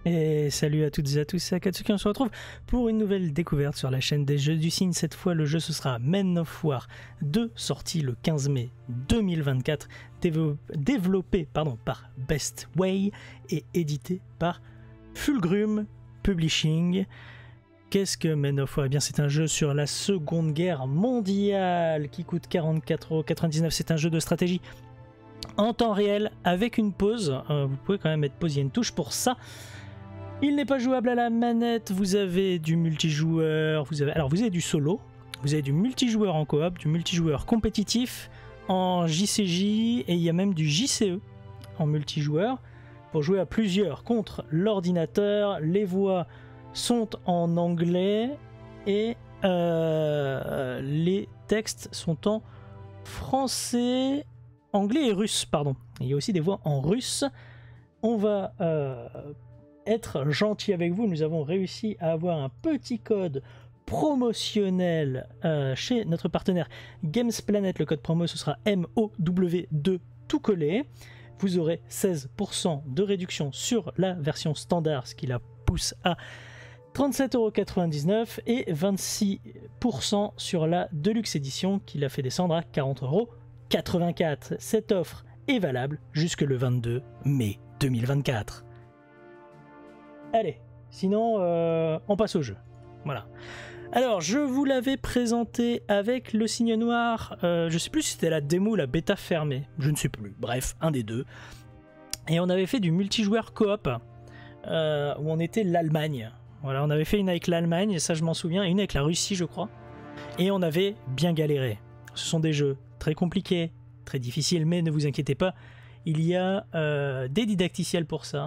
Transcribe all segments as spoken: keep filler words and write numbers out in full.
Et salut à toutes et à tous, c'est Akatsuki, on se retrouve pour une nouvelle découverte sur la chaîne des jeux du cygne. Cette fois, le jeu ce sera Men of War deux, sorti le quinze mai deux mille vingt-quatre, dévo- développé pardon, par Best Way et édité par Fulgrim Publishing. Qu'est-ce que Men of War? Eh bien, c'est un jeu sur la Seconde Guerre mondiale qui coûte quarante-quatre euros quatre-vingt-dix-neuf. C'est un jeu de stratégie en temps réel avec une pause. Euh, vous pouvez quand même mettre pause, il y a une touche pour ça. Il n'est pas jouable à la manette, vous avez du multijoueur, vous avez, alors vous avez du solo, vous avez du multijoueur en coop, du multijoueur compétitif en J C J et il y a même du J C E en multijoueur pour jouer à plusieurs contre l'ordinateur. Les voix sont en anglais et euh, les textes sont en français, anglais et russe, pardon. Il y a aussi des voix en russe. On va euh, être gentil avec vous, nous avons réussi à avoir un petit code promotionnel euh, chez notre partenaire Games Planet. Le code promo ce sera M O W deux tout collé. Vous aurez seize pour cent de réduction sur la version standard, ce qui la pousse à trente-sept euros quatre-vingt-dix-neuf et vingt-six pour cent sur la Deluxe Edition qui la fait descendre à quarante euros quatre-vingt-quatre. Cette offre est valable jusque le vingt-deux mai deux mille vingt-quatre. Allez, sinon euh, on passe au jeu. Voilà. Alors, je vous l'avais présenté avec le Cygne Noir. Euh, je sais plus si c'était la démo ou la bêta fermée. Je ne sais plus. Bref, un des deux. Et on avait fait du multijoueur coop euh, où on était l'Allemagne. Voilà, on avait fait une avec l'Allemagne, et ça je m'en souviens, et une avec la Russie, je crois. Et on avait bien galéré. Ce sont des jeux très compliqués, très difficiles, mais ne vous inquiétez pas, il y a euh, des didacticiels pour ça.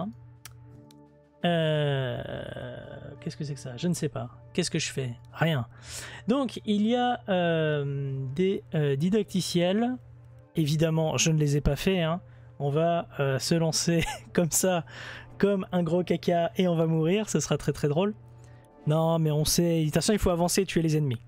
Euh, Qu'est-ce que c'est que ça? Je ne sais pas. Qu'est-ce que je fais? Rien. Donc, il y a euh, des euh, didacticiels. Évidemment, je ne les ai pas faits. Hein. On va euh, se lancer comme ça, comme un gros caca, et on va mourir. Ce sera très très drôle. Non, mais on sait. De toute façon, il faut avancer et tuer les ennemis.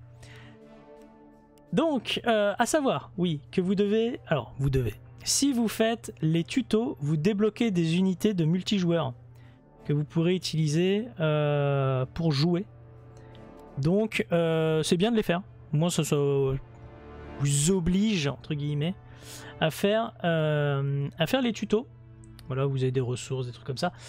Donc, euh, à savoir, oui, que vous devez... Alors, vous devez. Si vous faites les tutos, vous débloquez des unités de multijoueurs que vous pourrez utiliser euh, pour jouer. Donc euh, c'est bien de les faire. Moi ça, ça vous oblige entre guillemets à faire, euh, à faire les tutos. Voilà, vous avez des ressources, des trucs comme ça.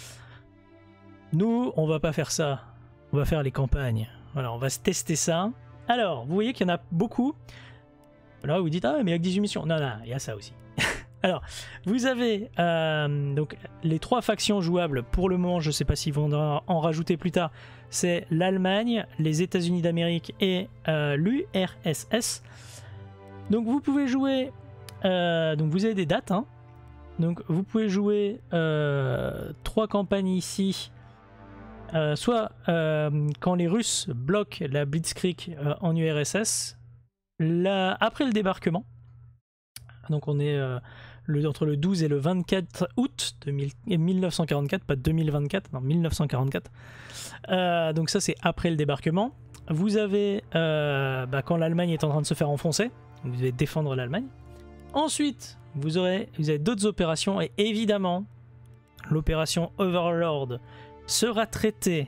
Nous on va pas faire ça. On va faire les campagnes. Voilà, on va se tester ça. Alors vous voyez qu'il y en a beaucoup. Là vous dites ah mais il y a que dix-huit missions. Non non, il y a ça aussi. Alors, vous avez euh, donc les trois factions jouables pour le moment, je ne sais pas s'ils vont en rajouter plus tard, c'est l'Allemagne, les États-Unis d'Amérique et euh, l'U R S S. Donc vous pouvez jouer, euh, donc vous avez des dates, hein. Donc vous pouvez jouer euh, trois campagnes ici, euh, soit euh, quand les Russes bloquent la Blitzkrieg euh, en U R S S, là, après le débarquement. Donc on est euh, le, entre le douze et le vingt-quatre août de mille neuf cent quarante-quatre, pas deux mille vingt-quatre, non mille neuf cent quarante-quatre. Euh, donc ça c'est après le débarquement. Vous avez euh, bah, quand l'Allemagne est en train de se faire enfoncer, vous devez défendre l'Allemagne. Ensuite vous aurez, vous avez d'autres opérations et évidemment l'opération Overlord sera traitée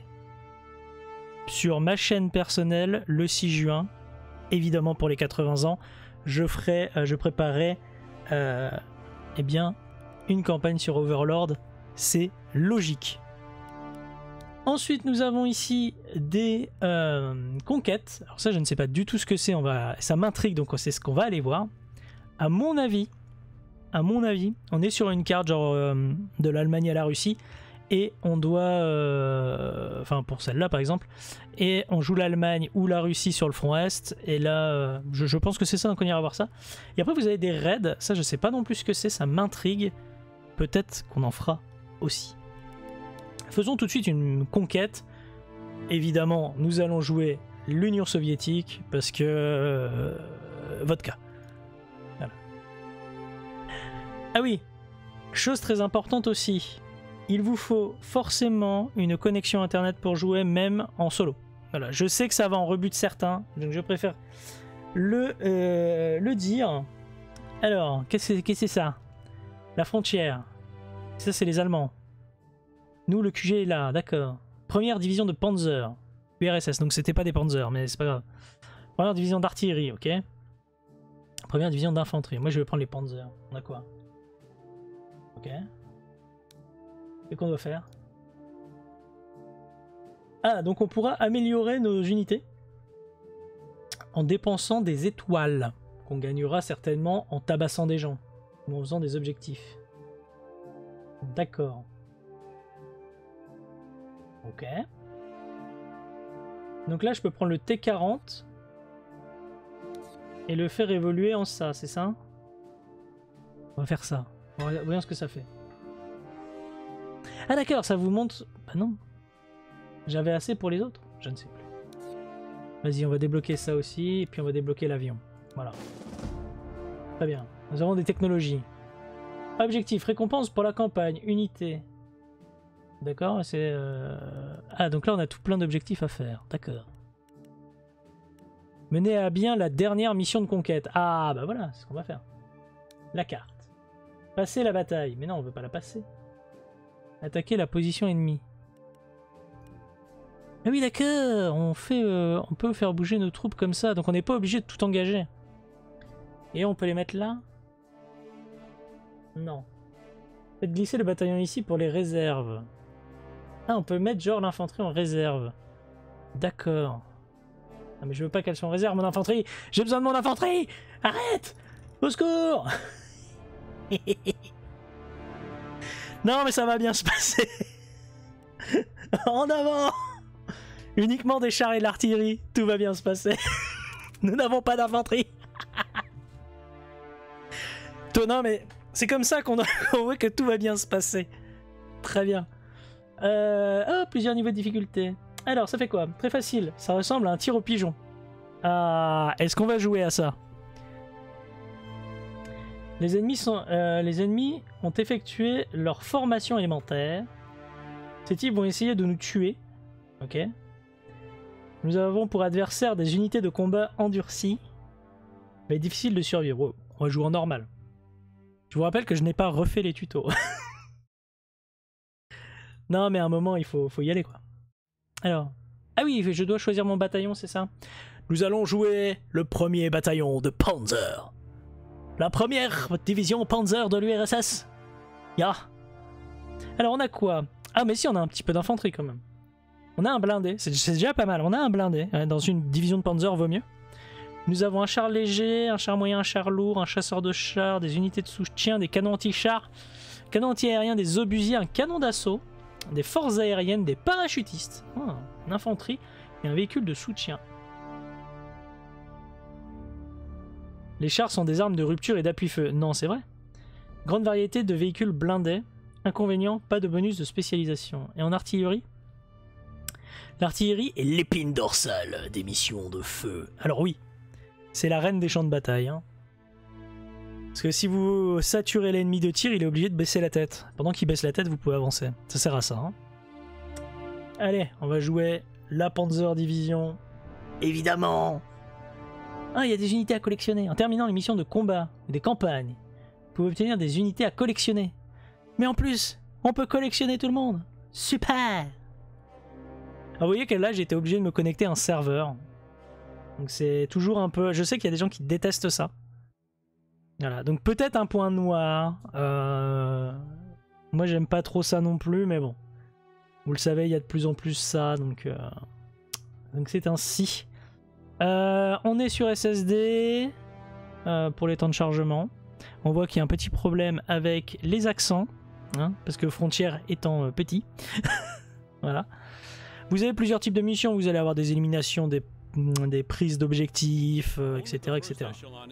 sur ma chaîne personnelle le six juin. Évidemment pour les quatre-vingts ans. Je ferai, euh, je préparerai euh, eh bien, une campagne sur Overlord, c'est logique. Ensuite, nous avons ici des euh, conquêtes. Alors ça, je ne sais pas du tout ce que c'est. On va, ça m'intrigue, donc c'est ce qu'on va aller voir. À mon avis, à mon avis, on est sur une carte genre euh, de l'Allemagne à la Russie. Et on doit, euh, enfin pour celle-là par exemple, et on joue l'Allemagne ou la Russie sur le front Est, et là euh, je, je pense que c'est ça qu'on ira voir ça. Et après vous avez des raids, ça je sais pas non plus ce que c'est, ça m'intrigue, peut-être qu'on en fera aussi. Faisons tout de suite une conquête. Évidemment nous allons jouer l'Union soviétique, parce que... Euh, vodka. Voilà. Ah oui, chose très importante aussi. Il vous faut forcément une connexion internet pour jouer, même en solo. Voilà, je sais que ça va en rebut de certains, donc je préfère le, euh, le dire. Alors, qu'est-ce que c'est ça? La frontière. Ça, c'est les Allemands. Nous, le Q G est là, d'accord. Première division de Panzer. U R S S, donc c'était pas des Panzers, mais c'est pas grave. Première division d'artillerie, ok. Première division d'infanterie. Moi, je vais prendre les Panzers. On a quoi? Ok. Qu'est-ce qu'on doit faire? Ah, donc on pourra améliorer nos unités en dépensant des étoiles qu'on gagnera certainement en tabassant des gens ou en faisant des objectifs. D'accord. Ok. Donc là, je peux prendre le T quarante et le faire évoluer en ça, c'est ça? On va faire ça. Voyons ce que ça fait. Ah d'accord, ça vous montre... Bah non. J'avais assez pour les autres? Je ne sais plus. Vas-y, on va débloquer ça aussi, et puis on va débloquer l'avion. Voilà. Très bien. Nous avons des technologies. Objectif, récompense pour la campagne, unité. D'accord, c'est... Euh... Ah, donc là on a tout plein d'objectifs à faire. D'accord. Mener à bien la dernière mission de conquête. Ah, bah voilà, c'est ce qu'on va faire. La carte. Passer la bataille. Mais non, on veut pas la passer. Attaquer la position ennemie. Ah oui, d'accord, on, fait, euh, on peut faire bouger nos troupes comme ça, donc on n'est pas obligé de tout engager. Et on peut les mettre là? Non. Faites glisser le bataillon ici pour les réserves. Ah, on peut mettre genre l'infanterie en réserve. D'accord. Ah mais je veux pas qu'elle soit en réserve, mon infanterie. J'ai besoin de mon infanterie. Arrête. Au secours. Non mais ça va bien se passer. En avant. Uniquement des chars et de l'artillerie. Tout va bien se passer. Nous n'avons pas d'infanterie. Non mais c'est comme ça qu'on voit que tout va bien se passer. Très bien. Euh... Oh, plusieurs niveaux de difficulté. Alors, ça fait quoi? Très facile. Ça ressemble à un tir au pigeon. Ah, est-ce qu'on va jouer à ça? Les ennemis, sont, euh, les ennemis ont effectué leur formation élémentaire. Ces types vont essayer de nous tuer. Ok. Nous avons pour adversaire des unités de combat endurcies. Mais difficile de survivre. Wow. On va jouer en normal. Je vous rappelle que je n'ai pas refait les tutos. Non, mais à un moment, il faut, faut y aller, quoi. Alors... Ah oui, je dois choisir mon bataillon, c'est ça? Nous allons jouer le premier bataillon de Panzer. La première division Panzer de l'U R S S. Ya. Yeah. Alors, on a quoi? Ah, mais si, on a un petit peu d'infanterie, quand même. On a un blindé, c'est déjà pas mal. On a un blindé. Dans une division de Panzer, vaut mieux. Nous avons un char léger, un char moyen, un char lourd, un chasseur de chars, des unités de soutien, des canons anti-chars, canons anti-aériens, des obusiers, un canon d'assaut, des forces aériennes, des parachutistes, oh, une infanterie et un véhicule de soutien. Les chars sont des armes de rupture et d'appui-feu. Non, c'est vrai. Grande variété de véhicules blindés. Inconvénient, pas de bonus de spécialisation. Et en artillerie? L'artillerie est l'épine dorsale des missions de feu. Alors oui, c'est la reine des champs de bataille. Hein. Parce que si vous saturez l'ennemi de tir, il est obligé de baisser la tête. Pendant qu'il baisse la tête, vous pouvez avancer. Ça sert à ça. Hein. Allez, on va jouer la Panzer Division. Évidemment. Ah, il y a des unités à collectionner. En terminant les missions de combat et des campagnes, vous pouvez obtenir des unités à collectionner. Mais en plus, on peut collectionner tout le monde. Super. Alors, vous voyez que là, j'ai été obligé de me connecter à un serveur. Donc c'est toujours un peu... Je sais qu'il y a des gens qui détestent ça. Voilà, donc peut-être un point noir. Euh... Moi, j'aime pas trop ça non plus, mais bon. Vous le savez, il y a de plus en plus ça, donc... Euh... Donc c'est ainsi. Euh, on est sur S S D euh, pour les temps de chargement. On voit qu'il y a un petit problème avec les accents, hein, parce que Frontier étant euh, petit. Voilà. Vous avez plusieurs types de missions. Vous allez avoir des éliminations, des, des prises d'objectifs, euh, et cetera, et cetera.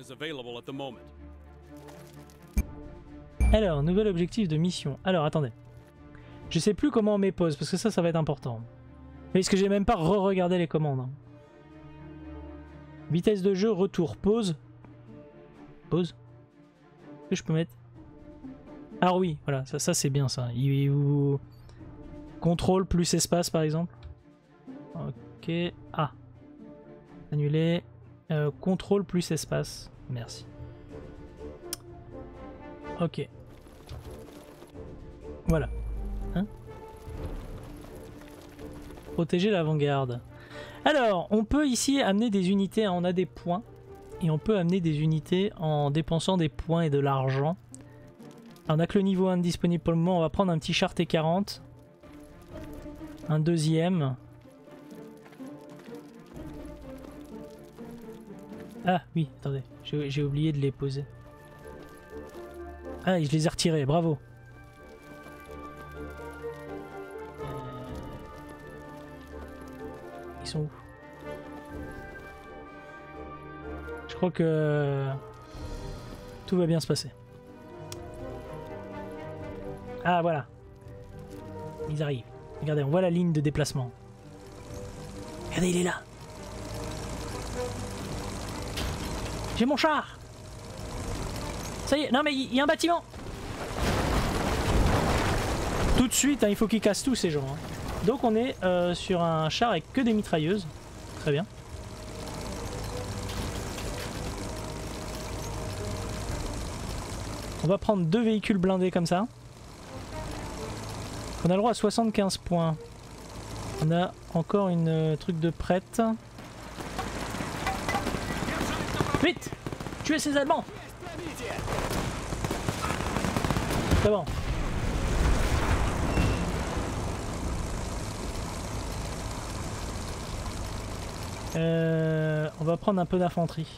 Alors, nouvel objectif de mission. Alors, attendez. Je sais plus comment on met pause, parce que ça, ça va être important. Parce que j'ai même pas re-regardé les commandes. Hein. Vitesse de jeu, retour, pause. Pause. Est-ce que je peux mettre... Ah oui, voilà, ça, ça c'est bien ça. Il vous... Contrôle plus espace par exemple. Ok. Ah. Annuler. Euh, contrôle plus espace. Merci. Ok. Voilà. Hein? Protéger l'avant-garde. Alors, on peut ici amener des unités, hein, on a des points. Et on peut amener des unités en dépensant des points et de l'argent. On n'a que le niveau un disponible pour le moment. On va prendre un petit char T quarante. Un deuxième. Ah oui, attendez. J'ai oublié de les poser. Ah, je les ai retirés. Bravo. Ils sont où? Je crois que tout va bien se passer. Ah voilà. Ils arrivent. Regardez, on voit la ligne de déplacement. Regardez, il est là. J'ai mon char. Ça y est, non mais il y, y a un bâtiment. Tout de suite, hein, il faut qu'ils cassent tous ces gens. Hein. Donc on est euh, sur un char avec que des mitrailleuses. Très bien. On va prendre deux véhicules blindés comme ça. On a le droit à soixante-quinze points. On a encore une euh, truc de prête. Vite! Tuez ces Allemands! C'est bon. Euh, on va prendre un peu d'infanterie.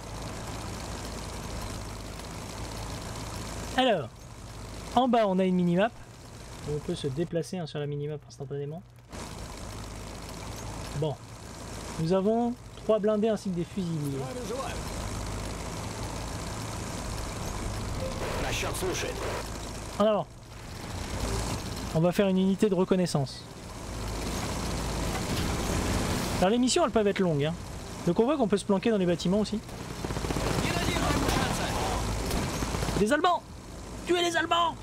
Alors, en bas on a une minimap. On peut se déplacer hein, sur la minimap instantanément. Bon. Nous avons trois blindés ainsi que des fusiliers. En avant. On va faire une unité de reconnaissance. Alors les missions elles peuvent être longues. Hein. Donc on voit qu'on peut se planquer dans les bâtiments aussi. Des Allemands! Tuez les Allemands!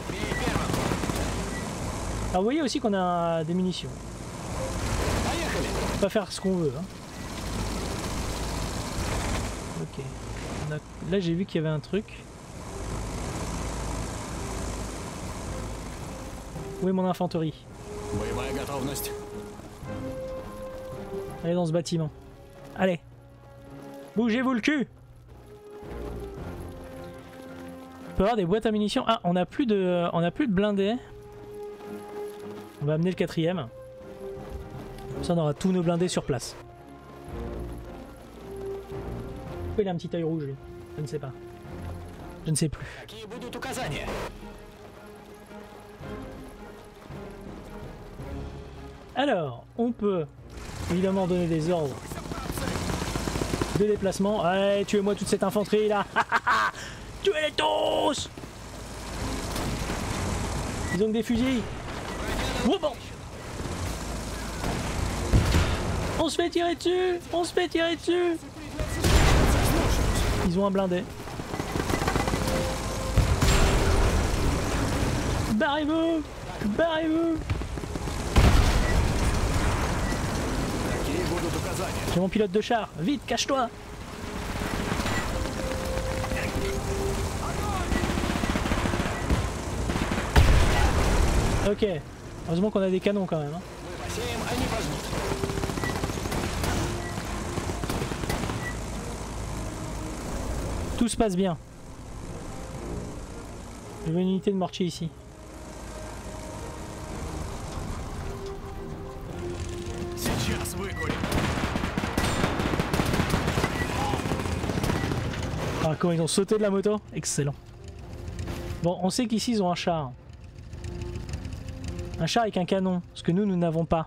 Alors vous voyez aussi qu'on a des munitions. On peut pas faire ce qu'on veut. Hein. Ok. On a... Là j'ai vu qu'il y avait un truc. Où est mon infanterie? Allez dans ce bâtiment. Allez. Bougez-vous le cul! On peut avoir des boîtes à munitions. Ah, on a plus de, on a plus de blindés. On va amener le quatrième. Comme ça, on aura tous nos blindés sur place. Pourquoi il a un petit œil rouge, lui? Je ne sais pas. Je ne sais plus. Alors, on peut évidemment donner des ordres de déplacement. Allez, tuez-moi toute cette infanterie là. Tuez-les tous! Ils ont que des fusils. Oh bon. On se fait tirer dessus! On se fait tirer dessus! Ils ont un blindé. Barrez-vous! Barrez-vous! J'ai mon pilote de char. Vite, cache-toi! Ok. Heureusement qu'on a des canons quand même. Hein. Tout se passe bien. Je veux une unité de mortier ici. Ah, comment ils ont sauté de la moto? Excellent. Bon, on sait qu'ici ils ont un char. Un char avec un canon, ce que nous, nous n'avons pas.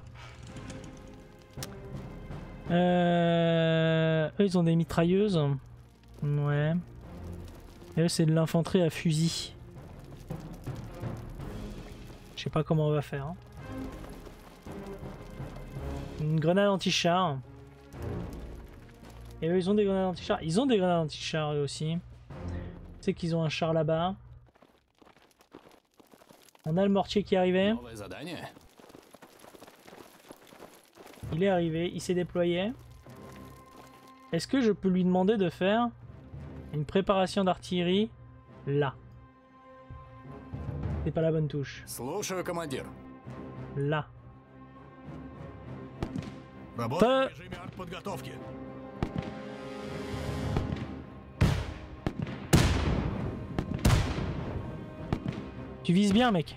Euh... Eux, ils ont des mitrailleuses. Ouais. Et eux, c'est de l'infanterie à fusil. Je sais pas comment on va faire. Hein. Une grenade anti-char. Et eux, ils ont des grenades anti-char. Ils ont des grenades anti-char, eux aussi. Tu sais qu'ils ont un char là-bas. On a le mortier qui est arrivé. Il est arrivé, il s'est déployé. Est-ce que je peux lui demander de faire une préparation d'artillerie là? C'est pas la bonne touche. Là. Peu. Tu vises bien, mec.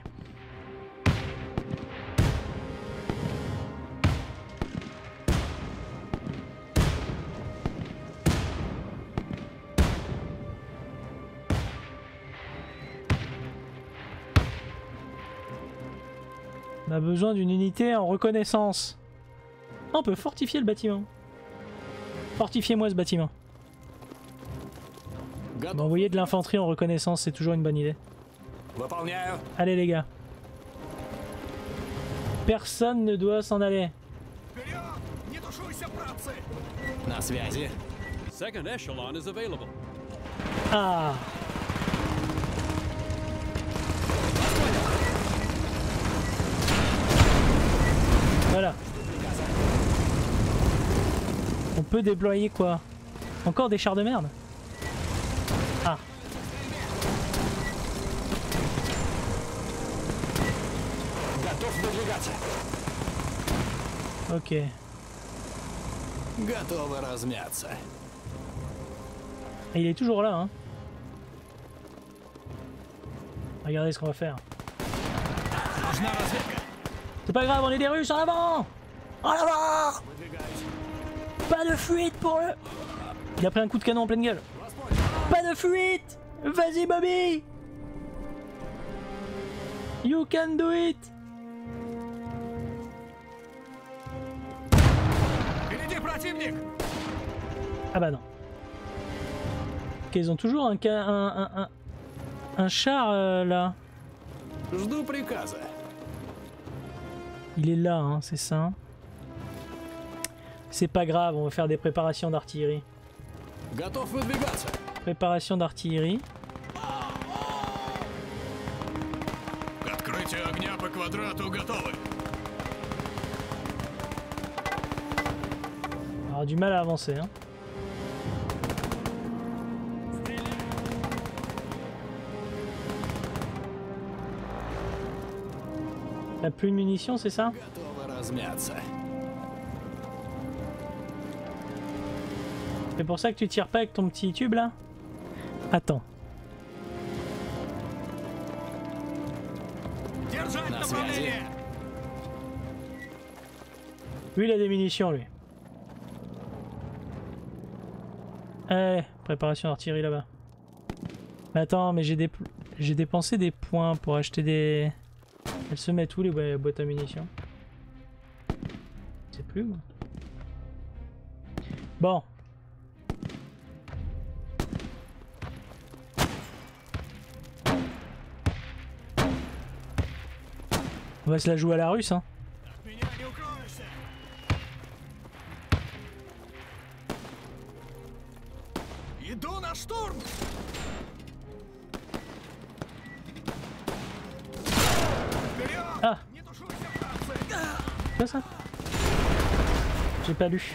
On a besoin d'une unité en reconnaissance. Ah, on peut fortifier le bâtiment. Fortifiez-moi ce bâtiment. M'envoyer de l'infanterie en reconnaissance, c'est toujours une bonne idée. Allez les gars. Personne ne doit s'en aller. Ah. Voilà. On peut déployer quoi? Encore des chars de merde? Ah. Ok. Et il est toujours là, hein. Regardez ce qu'on va faire. C'est pas grave, on est des Russes, en avant! En avant! Pas de fuite pour le... Il a pris un coup de canon en pleine gueule. Pas de fuite! Vas-y Bobby! You can do it! Ah bah non. Ok, ils ont toujours un, un, un, un, un char euh, là. Il est là, hein, c'est ça. C'est pas grave, on va faire des préparations d'artillerie. Préparation d'artillerie. On aura du mal à avancer, hein. T'as plus de munitions, c'est ça? C'est pour ça que tu tires pas avec ton petit tube là? Attends. Lui il a des munitions lui. Eh, préparation d'artillerie là-bas. Mais attends, mais j'ai des... j'ai dépensé des points pour acheter des... Elles se mettent où les bo boîtes à munitions? Je sais plus moi. Bon. On va se la jouer à la russe, hein. Ah. Quoi ça? J'ai pas lu.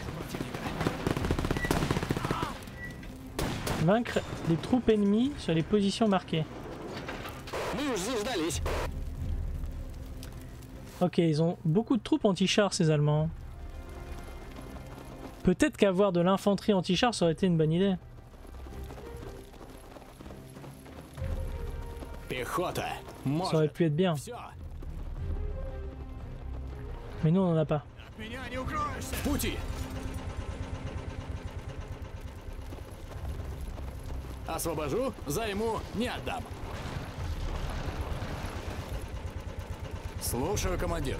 Vaincre les troupes ennemies sur les positions marquées. Ok, ils ont beaucoup de troupes anti-chars ces Allemands. Peut-être qu'avoir de l'infanterie anti-chars ça aurait été une bonne idée. Ça aurait pu être bien. Mais nous on en a pas. Освобожу, займу, не отдам. Слушаю, командир.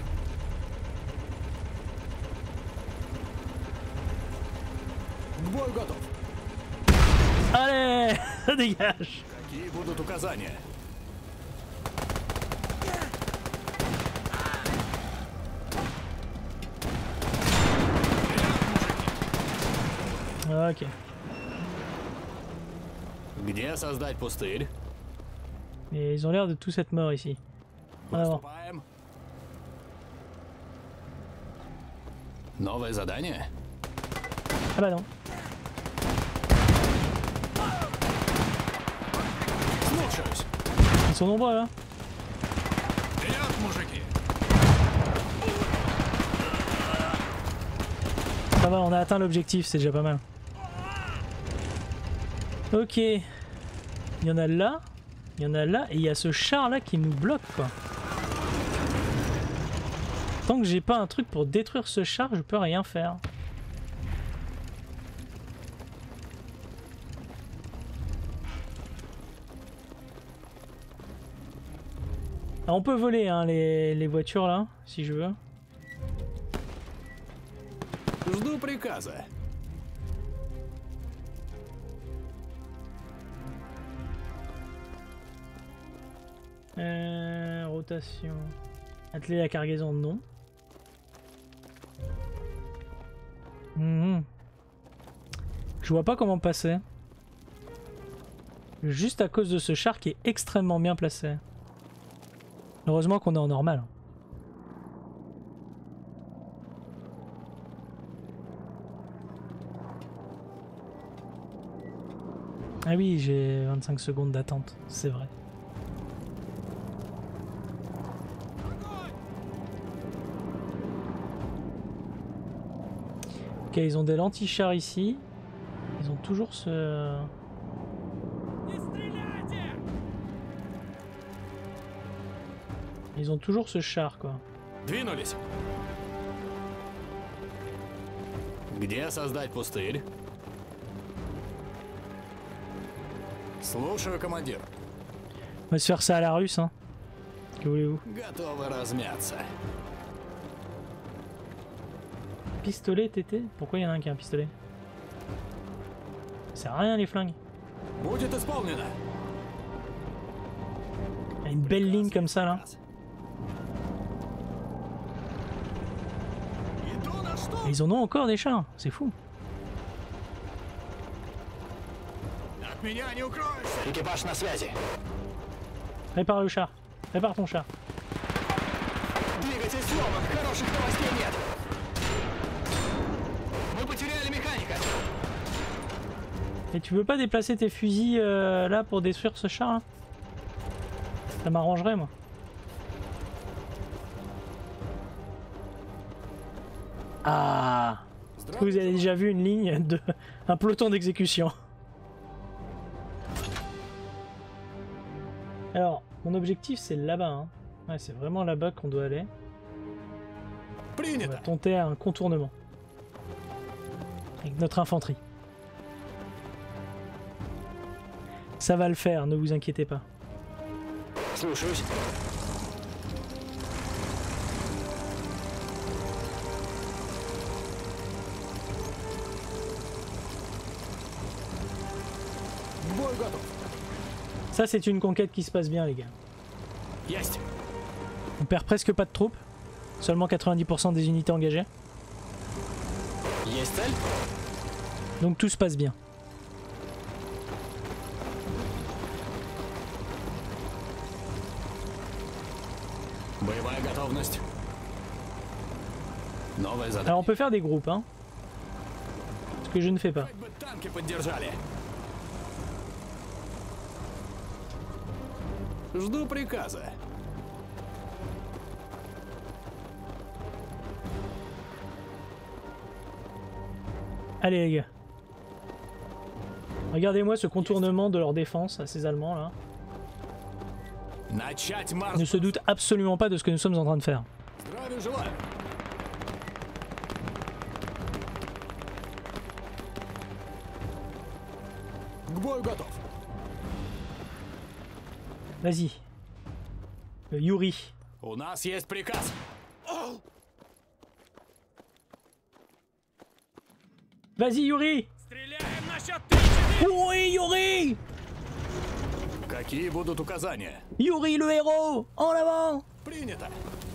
К бою готов. Allez, dégage. Какие будут указания? Ok. Где создать пустырь? Et ils ont l'air de tous être morts ici. En avant. Новое задание? Ah bah non. Слушаюсь. Ils sont nombreux là. Ça va, on a atteint l'objectif, c'est déjà pas mal. Ok. Il y en a là. Il y en a là. Et il y a ce char là qui nous bloque quoi. Tant que j'ai pas un truc pour détruire ce char, je peux rien faire. Alors on peut voler hein, les, les voitures là, si je veux. Жду приказа. Euh, rotation. Atteler la cargaison, non. Mmh. Je vois pas comment passer. Juste à cause de ce char qui est extrêmement bien placé. Heureusement qu'on est en normal. Ah oui, j'ai vingt-cinq secondes d'attente, c'est vrai. Ok, ils ont des lentilles-chars ici. Ils ont toujours ce... Ils ont toujours ce char, quoi. Двинулись. Где создать пустырь? Слушаю, командир. On va se faire ça à la russe, hein. Que voulez-vous? Готовы размяться. Pistolet, T T? Pourquoi il y en a un qui a un pistolet? Ça sert à rien les flingues. Будет исполнено. Il y a une belle ligne comme ça là. Et ils en ont encore des chars, c'est fou. От меня не укроешься. Экипаж на связи. Répare le char. Répare ton char. Двигатель сломан, хороших новостей нет. Мы потеряли mécanique. Et tu veux pas déplacer tes fusils euh, là pour détruire ce char là? Ça m'arrangerait moi. Ah! Est-ce que vous avez déjà vu une ligne de... un peloton d'exécution? Alors, mon objectif c'est là-bas. Hein. Ouais, c'est vraiment là-bas qu'on doit aller. On va tenter un contournement. Avec notre infanterie. Ça va le faire, ne vous inquiétez pas. Слушаюсь. Бой готов. Ça c'est une conquête qui se passe bien les gars. Есть. On perd presque pas de troupes. Seulement quatre-vingt-dix pour cent des unités engagées. Есть цель. Donc tout se passe bien. Боевая готовность. Новое задание. Alors on peut faire des groupes, hein. Ce que je ne fais pas. Хоть бы танки поддержали. Жду приказа. Allez les gars. Regardez-moi ce contournement de leur défense à ces Allemands là. Начать Ils марш. ne se doutent absolument pas de ce que nous sommes en train de faire. Здравия желаю. К бою готов. Vas-y. Euh, Yuri. У нас есть приказ. Vas-y Yuri. Стреляем на счет три. Oui Yuri. Какие будут указания? Yuri le héros. En avant. Принято.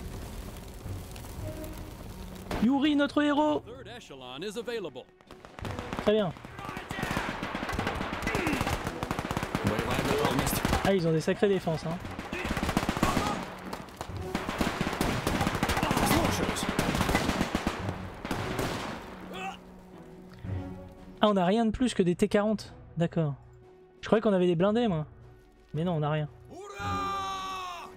Yuri notre héros. Third echelon is available. Très bien. Боевая готовность. Ah ils ont des sacrées défenses hein. Слушаюсь. Ah on a rien de plus que des T quarante. D'accord. Je croyais qu'on avait des blindés moi. Mais non on a rien. Ура!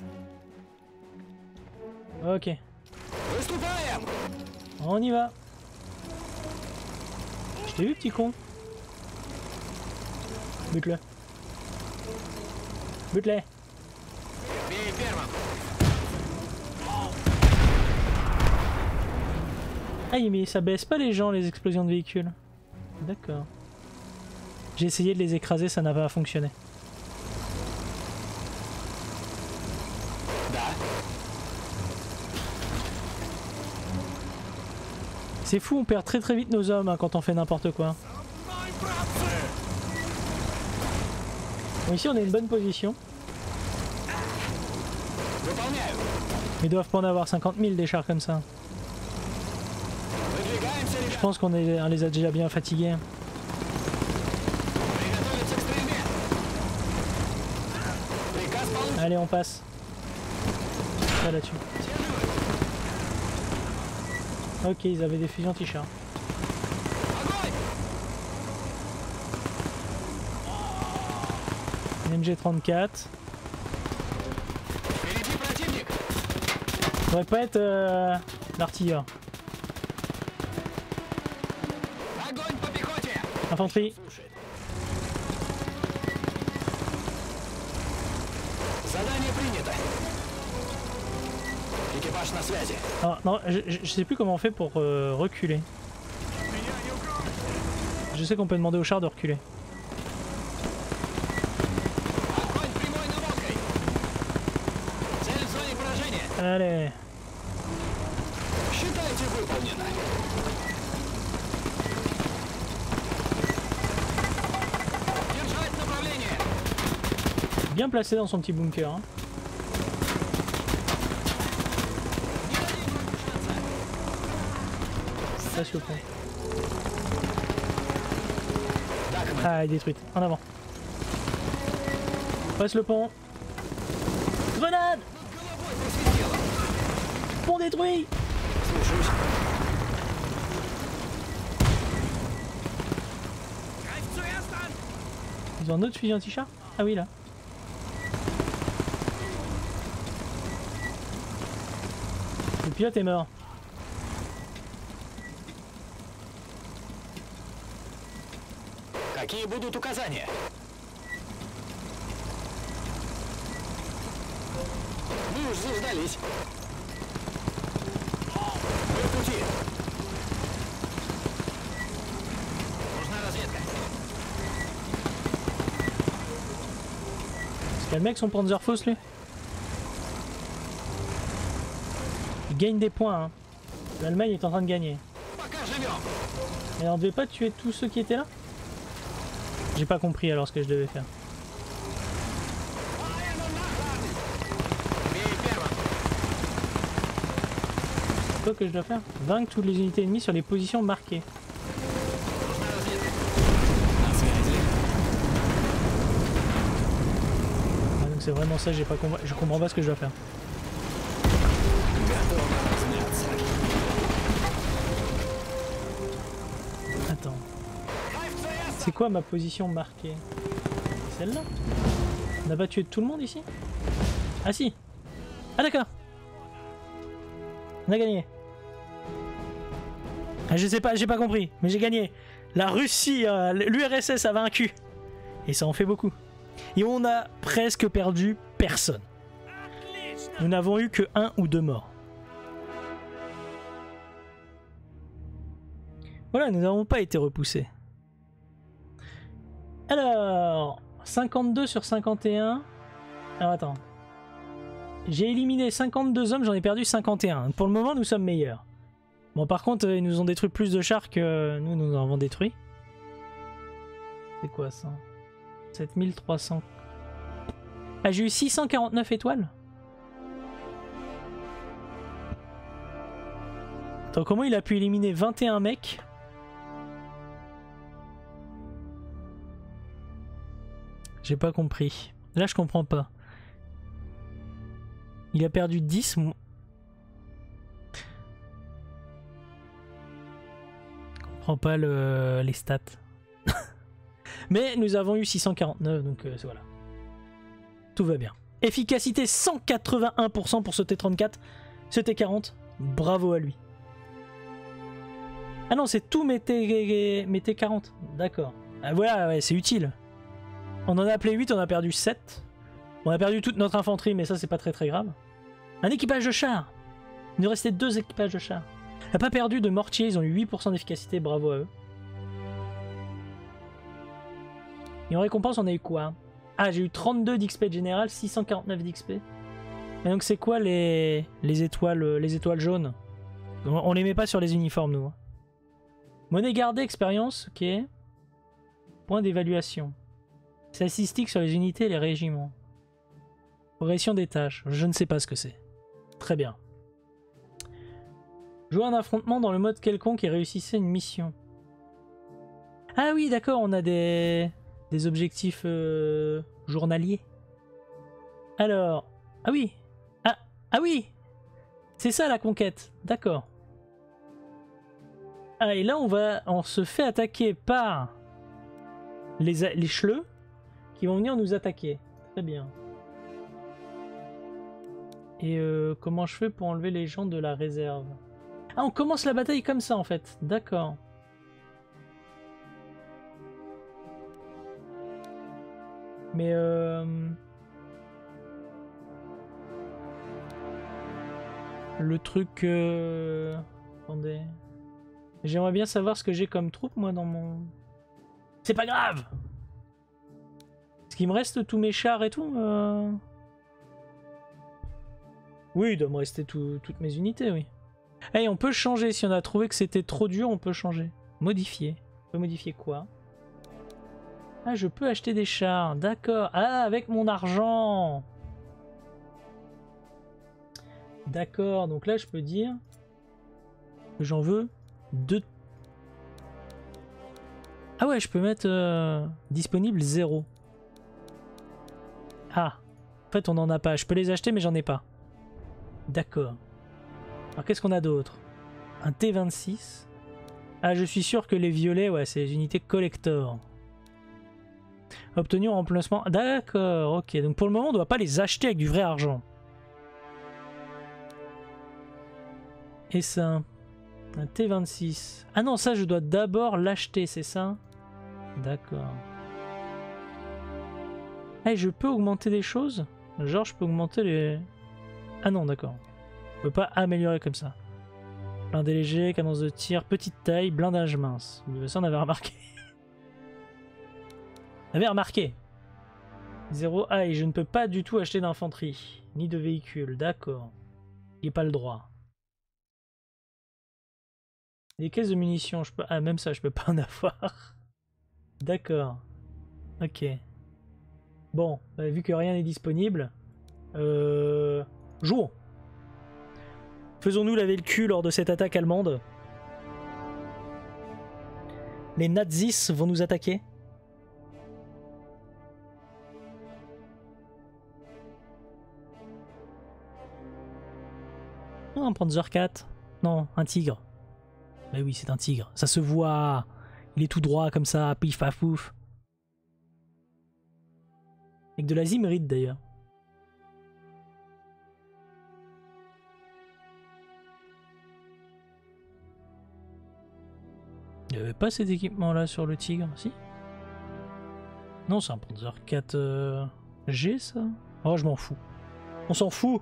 Ok. Выступаем! On y va. Je t'ai vu, petit con. Bute-le. Bute-le. Ah mais ça baisse pas les gens, les explosions de véhicules. D'accord. J'ai essayé de les écraser, ça n'a pas fonctionné. C'est fou, on perd très très vite nos hommes hein, quand on fait n'importe quoi. Bon, ici on a une bonne position. Ils doivent pas en avoir cinquante mille des chars comme ça. Je pense qu'on est, on les a déjà bien fatigués. Allez, on passe. Là, là-dessus. Ok, ils avaient des fusils anti-chars. M G trente-quatre. Ça devrait pas être euh, l'artilleur. Infanterie. Ah, non, je, je sais plus comment on fait pour euh, reculer. Je sais qu'on peut demander au char de reculer. Allez. Bien placé dans son petit bunker. Hein. Passe le pont. Ah, elle est détruite. En avant. Passe le pont. Grenade! Pont détruit! Ils ont un autre fusil anti-char? Ah oui, là. Le pilote est mort. Какие будут указания? Мы уж заждались. Мы в пути. Нужна разведка. Est-ce qu'il y a le mec son Panzerfaust lui? Il gagne des points. Hein. L'Allemagne est en train de gagner. Et on devait pas tuer tous ceux qui étaient là? J'ai pas compris alors ce que je devais faire. C'est quoi que je dois faire? Vaincre toutes les unités ennemies sur les positions marquées. Ah, donc c'est vraiment ça, j'ai pas compris. Je comprends pas ce que je dois faire. Attends. C'est quoi ma position marquée? Celle-là? On n'a pas tué tout le monde ici? Ah si! Ah d'accord! On a gagné! Ah, je sais pas, j'ai pas compris, mais j'ai gagné! La Russie, euh, l'U R S S a vaincu! Et ça en fait beaucoup. Et on a presque perdu personne. Nous n'avons eu que un ou deux morts. Voilà, nous n'avons pas été repoussés. Alors, cinquante-deux sur cinquante et un. Alors attends. J'ai éliminé cinquante-deux hommes, j'en ai perdu cinquante et un. Pour le moment, nous sommes meilleurs. Bon, par contre, ils nous ont détruit plus de chars que nous, nous en avons détruit. C'est quoi ça? sept mille trois cents. Ah, j'ai eu six cent quarante-neuf étoiles. Attends, comment il a pu éliminer vingt et un mecs? J'ai pas compris. Là, je comprends pas. Il a perdu dix. Je comprends pas le... les stats. Mais nous avons eu six cent quarante-neuf, donc euh, voilà. Tout va bien. Efficacité cent quatre-vingt-un pour cent pour ce T trente-quatre. Ce T quarante, bravo à lui. Ah non, c'est tout mes T, mes T quarante. D'accord. Ah, voilà, ouais, c'est utile. On en a appelé huit, on a perdu sept. On a perdu toute notre infanterie, mais ça, c'est pas très très grave. Un équipage de chars. Il nous restait deux équipages de chars. On n'a pas perdu de mortier, ils ont eu huit pour cent d'efficacité, bravo à eux. Et en récompense, on a eu quoi? Ah, j'ai eu trente-deux d'X P général, six cent quarante-neuf d'X P. Et donc c'est quoi les, les, étoiles, les étoiles jaunes? On, on les met pas sur les uniformes, nous. Hein. Monnaie gardée, expérience, ok. Point d'évaluation. Statistique sur les unités et les régiments. Progression des tâches, je ne sais pas ce que c'est. Très bien. Jouer un affrontement dans le mode quelconque et réussissez une mission. Ah oui, d'accord, on a des, des objectifs euh, journaliers. Alors, ah oui, ah, ah oui, c'est ça la conquête, d'accord. Ah et là on va, on se fait attaquer par les, les chleux qui vont venir nous attaquer. Très bien. Et euh, comment je fais pour enlever les gens de la réserve? Ah, on commence la bataille comme ça en fait. D'accord. Mais euh... le truc... Euh... Attendez. J'aimerais bien savoir ce que j'ai comme troupe moi dans mon... C'est pas grave. Est-ce qu'il me reste tous mes chars et tout euh... Oui, il doit me rester tout, toutes mes unités, oui. Hey, on peut changer. Si on a trouvé que c'était trop dur, on peut changer. Modifier. On peut modifier quoi? Ah, je peux acheter des chars. D'accord. Ah, avec mon argent. D'accord. Donc là, je peux dire que j'en veux deux. Ah ouais, je peux mettre euh, disponible zéro. Ah. En fait, on n'en a pas. Je peux les acheter, mais j'en ai pas. D'accord. Alors qu'est-ce qu'on a d'autre? Un T vingt-six. Ah, je suis sûr que les violets, ouais, c'est les unités collector. Obtenu en remplacement. D'accord, ok. Donc pour le moment, on ne doit pas les acheter avec du vrai argent. Et ça, un T vingt-six. Ah non, ça, je dois d'abord l'acheter, c'est ça? D'accord. Ah, et je peux augmenter des choses? Genre, je peux augmenter les... Ah non, d'accord. On peut pas améliorer comme ça. Blindé léger, cadence de tir, petite taille, blindage mince. Ça, on avait remarqué. on avait remarqué. zéro. Ah, et je ne peux pas du tout acheter d'infanterie. Ni de véhicule. D'accord. Il n'y a pas le droit. Les caisses de munitions, je peux... Ah, même ça, je peux pas en avoir. D'accord. Ok. Bon, bah, vu que rien n'est disponible... Euh... Jouons. Faisons-nous laver le cul lors de cette attaque allemande. Les nazis vont nous attaquer. Oh, un Panzer quatre. Non, un tigre. Mais oui, c'est un tigre. Ça se voit. Il est tout droit comme ça, pif paf pouf. Avec de la zimrite d'ailleurs. Il n'y avait pas cet équipement là sur le tigre, si? Non, c'est un Panzer quatre euh, G ça? Oh, je m'en fous. On s'en fout.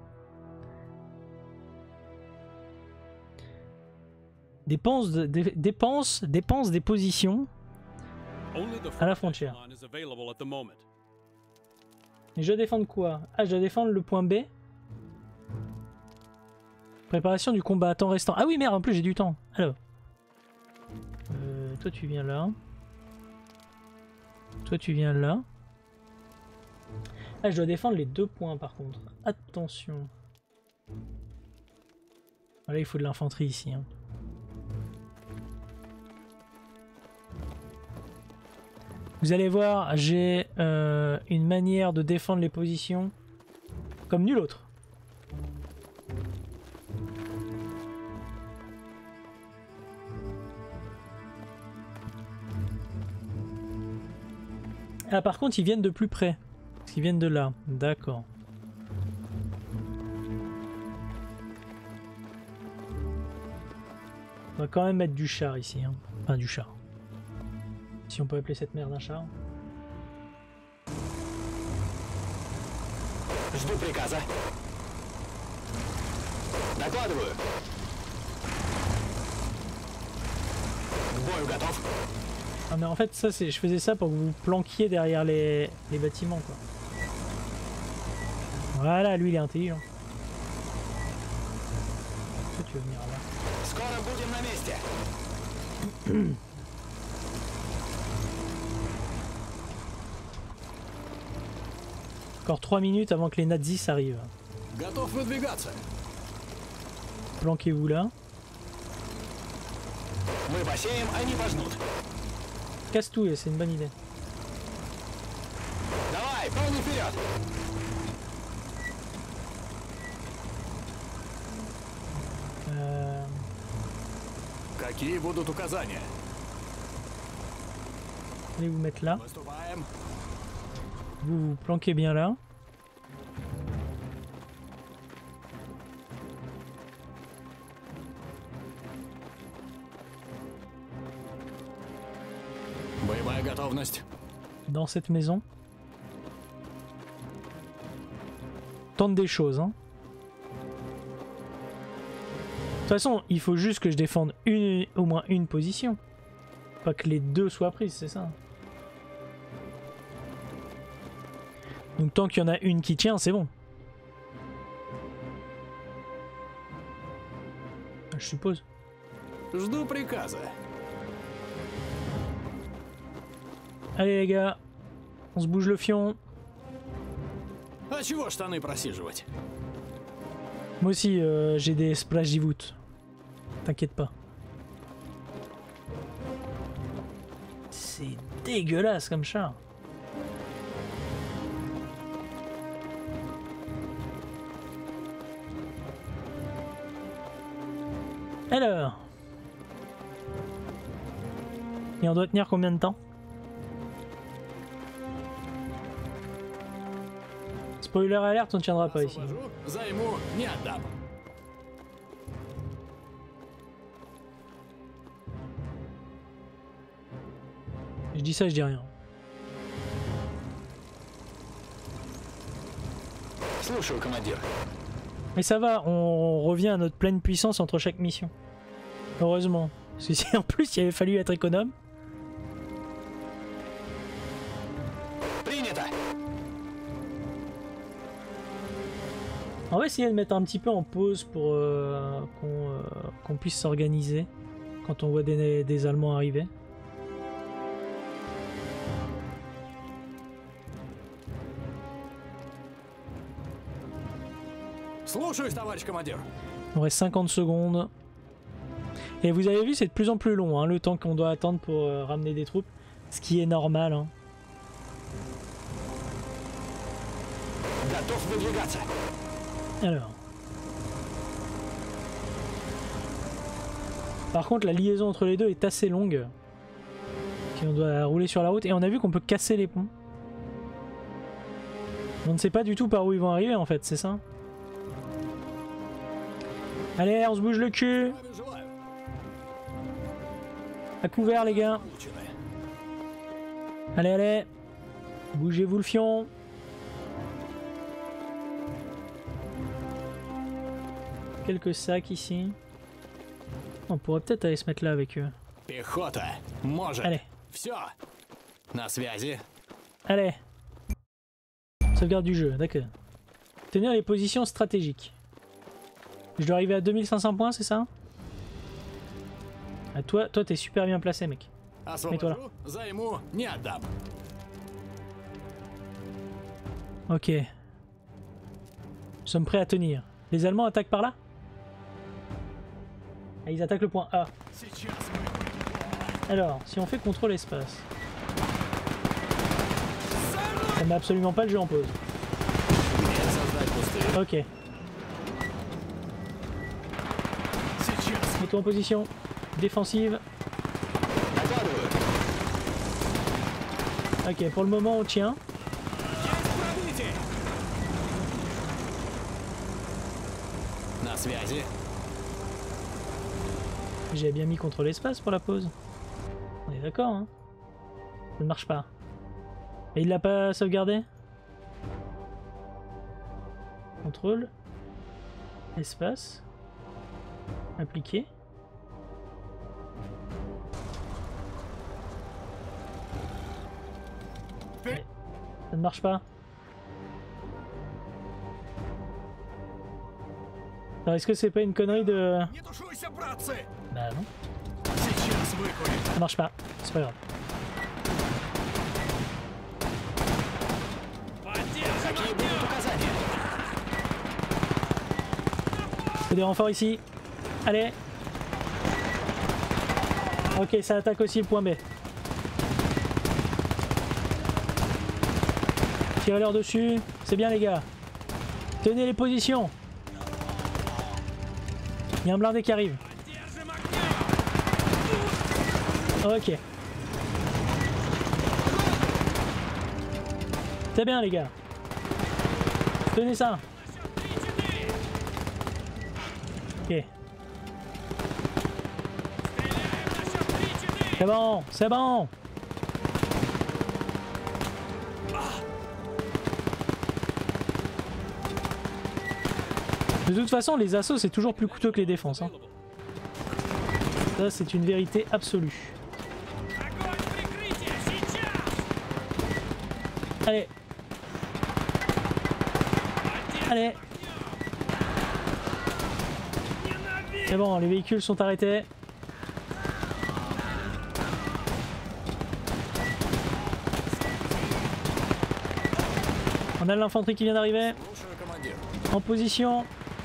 Dépense, de, dé, dépense, dépense des positions à la frontière. Et je dois défendre quoi? Ah, je dois défendre le point B. Préparation du combat, temps restant. Ah oui, merde, en plus j'ai du temps. Alors. Euh, toi tu viens là. Toi tu viens là. Ah, je dois défendre les deux points par contre. Attention. Là, il faut de l'infanterie ici. Hein. Vous allez voir, j'ai euh, une manière de défendre les positions comme nul autre. Ah, par contre, ils viennent de plus près. Parce qu'ils viennent de là. D'accord. On va quand même mettre du char ici. Hein. Enfin, du char. Si on peut appeler cette merde un char. Жду приказа. Докладываю. К бою готов. Ah mais en fait ça c'est, je faisais ça pour que vous planquiez derrière les, les bâtiments quoi. Voilà, lui il est intelligent. Toi tu veux venir là. Скоро будем на месте. Encore trois minutes avant que les nazis arrivent. Готов выдвигаться. Planquez-vous là. Мы посеем, они пожнут. Casse-tout, c'est une bonne idée. Давай, полный вперед. Euh... Какие будут указания? Allez vous mettre là. Выступаем. Vous vous planquez bien là. Боевая готовность. Dans cette maison. Tente des choses, hein. De toute façon, il faut juste que je défende une, au moins une position. Pas que les deux soient prises, c'est ça. Donc tant qu'il y en a une qui tient, c'est bon. Je suppose. Жду приказа. Allez les gars, on se bouge le fion. А чего штаны просиживать? Moi aussi, euh, j'ai des splash d'Ivout. T'inquiète pas. C'est dégueulasse comme char. Alors. Et on doit tenir combien de temps? Spoiler alert, on ne tiendra pas ici. Займу, не отдам. Je dis ça, je dis rien. Слушаю, командир. Mais ça va, on revient à notre pleine puissance entre chaque mission. Heureusement. Parce que si en plus il avait fallu être économe. Принято. On va essayer de mettre un petit peu en pause pour euh, qu'on euh, qu'on puisse s'organiser quand on voit des, des Allemands arriver. Слушаюсь, товарищ командир. Il nous reste cinquante secondes. Et vous avez vu, c'est de plus en plus long, hein, le temps qu'on doit attendre pour euh, ramener des troupes. Ce qui est normal. Hein. Готов выдвигаться. Alors. Par contre, la liaison entre les deux est assez longue. Puis on doit rouler sur la route. Et on a vu qu'on peut casser les ponts. On ne sait pas du tout par où ils vont arriver en fait, c'est ça? Allez, on se bouge le cul. À couvert les gars. Allez, allez. Bougez-vous le fion. Quelques sacs ici. On pourrait peut-être aller se mettre là avec eux. Пехота. Может. Allez. Все. На связи. Allez. Sauvegarde du jeu, d'accord. Tenir les positions stratégiques. Je dois arriver à deux mille cinq cents points, c'est ça? Ah, toi, toi, t'es super bien placé, mec. Освобожу, займу, не отдам. Ok. Nous sommes prêts à tenir. Les Allemands attaquent par là? Ah, ils attaquent le point A. Сейчас мы. Alors, si on fait contrôle espace. Ça met absolument pas le jeu en pause. Где создать пустырь? Ok. Сейчас. Mets-toi en position défensive. Докладываю. Ok, pour le moment on tient. Есть пробитие. На связи. J'ai bien mis contre l'espace pour la pause. On est d'accord, hein. Ça ne marche pas. Et il l'a pas sauvegardé? Contrôle. Espace. Appliquer. Ouais. Ça ne marche pas. Alors est-ce que c'est pas une connerie de... Bah non. Ça marche pas. C'est pas grave. Faut des renforts ici. Allez. Ok, ça attaque aussi le point B. Tirez-leur dessus. C'est bien les gars. Tenez les positions. Il y a un blindé qui arrive. Ok. C'est bien les gars. Tenez ça. Ok. C'est bon, c'est bon. De toute façon, les assauts c'est toujours plus coûteux que les défenses. Hein. Ça c'est une vérité absolue. Allez. Allez. C'est bon, les véhicules sont arrêtés. On a l'infanterie qui vient d'arriver. En position.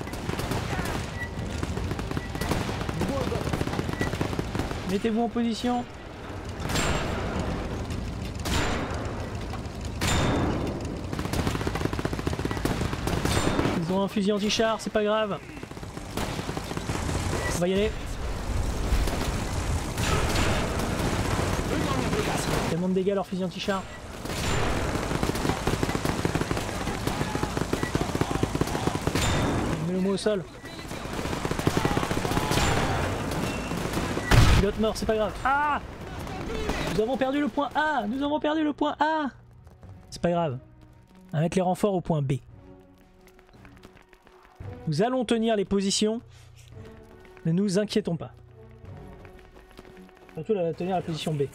Mettez-vous en position. Ils ont un fusil anti-char, c'est pas grave. On va y aller. Tellement de dégâts leur fusil anti-char. Mets le mot au sol. Pilote mort, c'est pas grave. Ah! Nous avons perdu le point A! Nous avons perdu le point A! C'est pas grave. On va mettre les renforts au point B. Nous allons tenir les positions. Ne nous inquiétons pas. Surtout là, tenir la position B.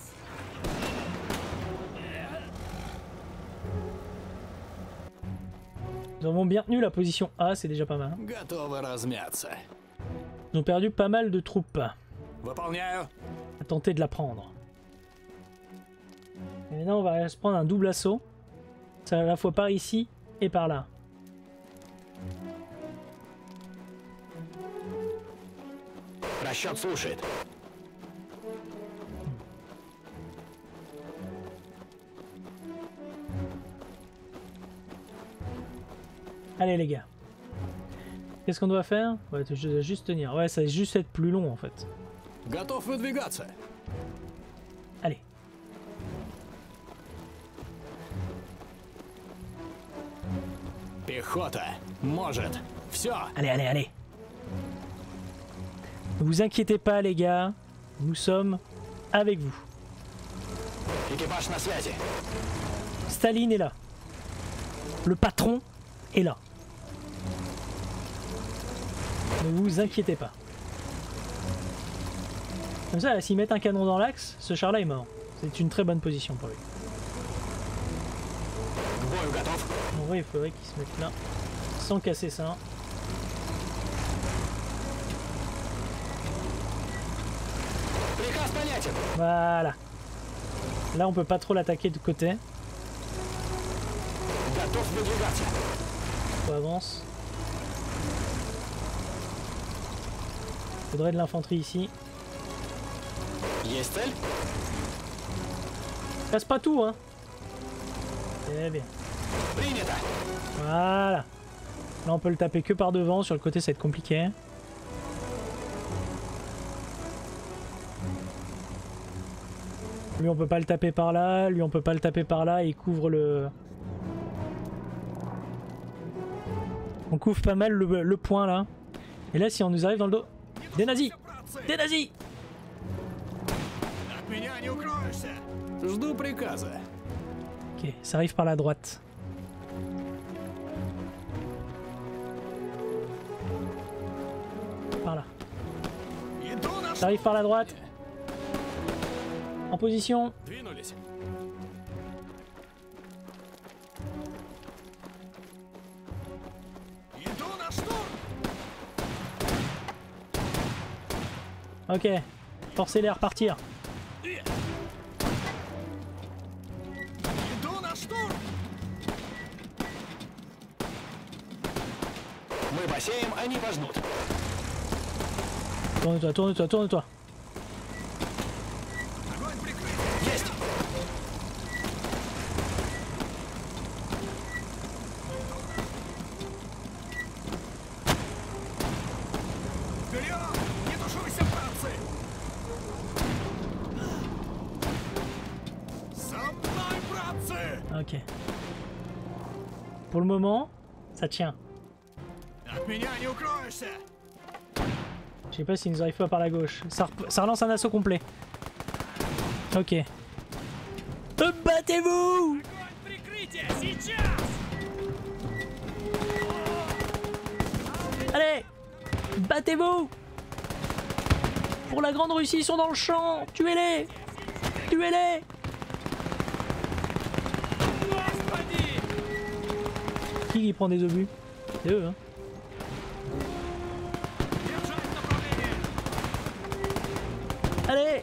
Nous avons bien tenu la position A, c'est déjà pas mal. Ils ont perdu pas mal de troupes. À tenter de la prendre. Et maintenant on va se prendre un double assaut. C'est à la fois par ici et par là. Allez les gars. Qu'est-ce qu'on doit faire? Ouais, je dois juste tenir. Ouais, ça va juste être plus long en fait. Allez. Allez, allez, allez. Ne vous inquiétez pas les gars. Nous sommes avec vous. Staline est là. Le patron est là. Ne vous inquiétez pas. Comme ça, s'ils mettent un canon dans l'axe, ce char-là est mort. C'est une très bonne position pour lui. En vrai, il faudrait qu'il se mette là, sans casser ça. Voilà. Là, on peut pas trop l'attaquer de côté. On avance. Faudrait de l'infanterie ici. Casse pas tout, hein. C'est bien. Voilà. Là, on peut le taper que par devant. Sur le côté, ça va être compliqué. Lui, on peut pas le taper par là. Lui, on peut pas le taper par là. Il couvre le... On couvre pas mal le, le point, là. Et là, si on nous arrive dans le dos... Des nazis! Des nazis! меня не укроешься. Жду приказа. Ok, ça arrive par la droite. Par là. Иду на Ça arrive par la droite. En position. Двинулись. Иду на штурм. Ok. Forcez-les à repartir. Иду на штурм. Мы посеем, они пожнут. Tourne-toi, tourne-toi, tourne-toi. Огонь прикрытия. Есть! Вперед! Не тушуйся, братцы! За мной, братцы! Ok. Pour le moment, ça tient. От меня не укроешься! Je sais pas s'ils nous arrivent pas par la gauche. Ça, rep- ça relance un assaut complet. Ok. Euh, Battez-vous! Огонь прикрытия! Сейчас! Allez! Battez-vous! Pour la Grande Russie, ils sont dans le champ! Tuez-les! Tuez-les! Qui qui prend des obus? C'est eux, hein. Держать направление! Allez!